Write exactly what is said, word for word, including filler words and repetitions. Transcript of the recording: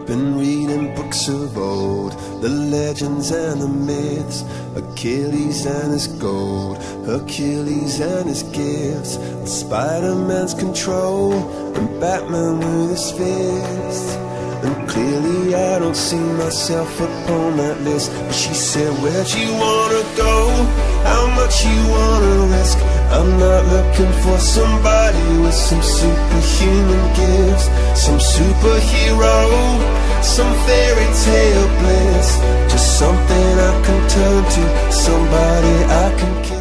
Been reading books of old, the legends and the myths, Achilles and his gold, Hercules and his gifts, and Spider-Man's control, and Batman with his fists. And clearly I don't see myself upon that list. But she said, where'd you wanna go? How much you wanna risk? I'm not looking for somebody with some superhuman gifts, some superhero, some fairy tale bliss. Just something I can turn to, somebody I can kiss.